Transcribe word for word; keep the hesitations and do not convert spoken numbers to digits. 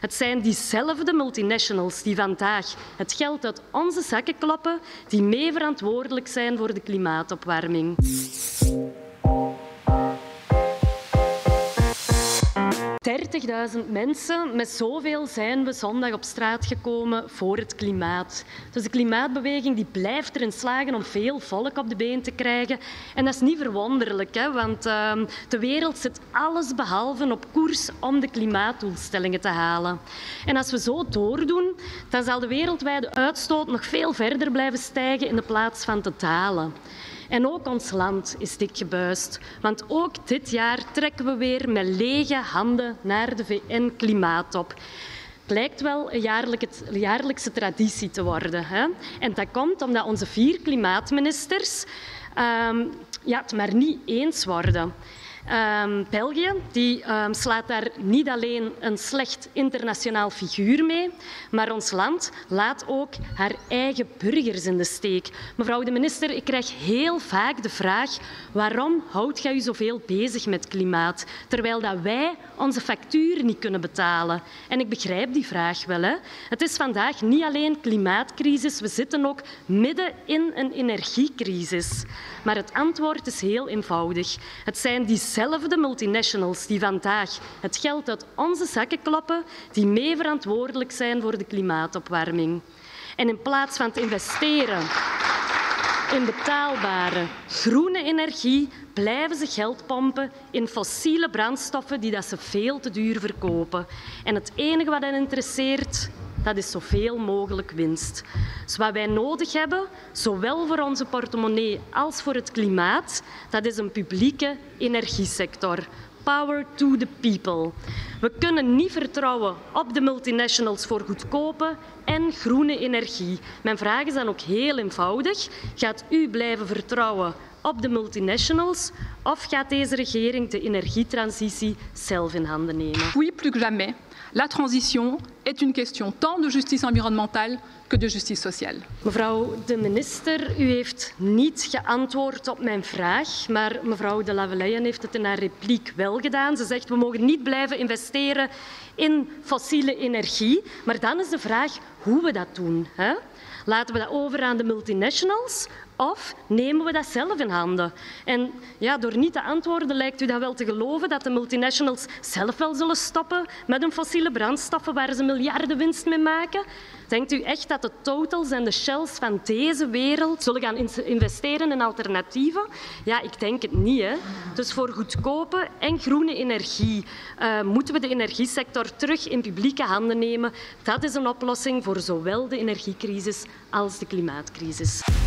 Het zijn diezelfde multinationals die vandaag het geld uit onze zakken kloppen, die mee verantwoordelijk zijn voor de klimaatopwarming. dertigduizend mensen, met zoveel zijn we zondag op straat gekomen voor het klimaat. Dus de klimaatbeweging die blijft erin slagen om veel volk op de been te krijgen. En dat is niet verwonderlijk, hè, want uh, de wereld zit alles behalve op koers om de klimaatdoelstellingen te halen. En als we zo doordoen, dan zal de wereldwijde uitstoot nog veel verder blijven stijgen in de plaats van te dalen. En ook ons land is dik gebuist, want ook dit jaar trekken we weer met lege handen naar de V N-klimaattop. Het lijkt wel een jaarlijkse traditie te worden. Hè? En dat komt omdat onze vier klimaatministers um, ja, het maar niet eens worden. Um, België die, um, slaat daar niet alleen een slecht internationaal figuur mee, maar ons land laat ook haar eigen burgers in de steek. Mevrouw de minister, ik krijg heel vaak de vraag waarom houdt jij u zoveel bezig met klimaat, terwijl dat wij onze factuur niet kunnen betalen. En ik begrijp die vraag wel. Hè. Het is vandaag niet alleen klimaatcrisis, we zitten ook midden in een energiecrisis. Maar het antwoord is heel eenvoudig. Het zijn diezelfde multinationals die vandaag het geld uit onze zakken kloppen, die mee verantwoordelijk zijn voor de klimaatopwarming. En in plaats van te investeren in betaalbare groene energie, blijven ze geld pompen in fossiele brandstoffen die dat ze veel te duur verkopen. En het enige wat hen interesseert, dat is zoveel mogelijk winst. Dus wat wij nodig hebben, zowel voor onze portemonnee als voor het klimaat, dat is een publieke energiesector. Power to the people. We kunnen niet vertrouwen op de multinationals voor goedkope en groene energie. Mijn vraag is dan ook heel eenvoudig. Gaat u blijven vertrouwen op de multinationals of gaat deze regering de energietransitie zelf in handen nemen? Oui, plus que jamais. La transition est une question tant de justice environnementale que de justice sociale. Mevrouw de minister, u heeft niet geantwoord op mijn vraag, maar mevrouw De Lavelayen heeft het in haar repliek wel gedaan. Ze zegt we mogen niet blijven investeren in fossiele energie, maar dan is de vraag hoe we dat doen. Hè? Laten we dat over aan de multinationals of nemen we dat zelf in handen? En ja, door niet te antwoorden lijkt u dan wel te geloven dat de multinationals zelf wel zullen stoppen met hun fossiele brandstoffen waar ze miljarden winst mee maken? Denkt u echt dat de Totals en de Shells van deze wereld zullen gaan investeren in alternatieven? Ja, ik denk het niet. Hè. Dus voor goedkope en groene energie uh, moeten we de energiesector terug in publieke handen nemen. Dat is een oplossing voor zowel de energiecrisis als de klimaatcrisis.